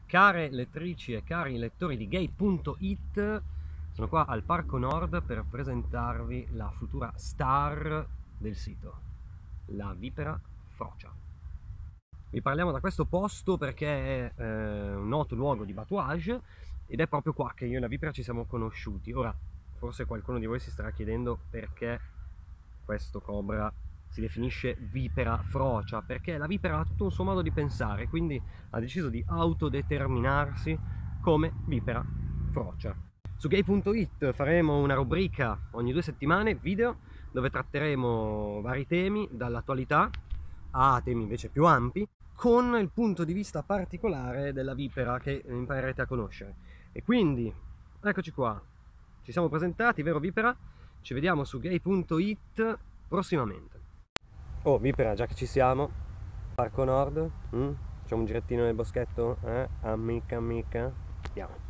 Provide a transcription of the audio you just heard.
Care lettrici e cari lettori di Gay.it, sono qua al Parco Nord per presentarvi la futura star del sito, la vipera frocia. Vi parliamo da questo posto perché è un noto luogo di batouage ed è proprio qua che io e la vipera ci siamo conosciuti. Ora, forse qualcuno di voi si starà chiedendo perché questo cobra si definisce vipera frocia, perché la vipera ha tutto un suo modo di pensare, quindi ha deciso di autodeterminarsi come vipera frocia. Su Gay.it faremo una rubrica ogni 2 settimane, video, dove tratteremo vari temi, dall'attualità a temi invece più ampi, con il punto di vista particolare della vipera che imparerete a conoscere. E quindi, eccoci qua, ci siamo presentati, vero vipera? Ci vediamo su Gay.it prossimamente. Oh vipera, già che ci siamo, Parco Nord, facciamo un girettino nel boschetto? Amica, amica, andiamo.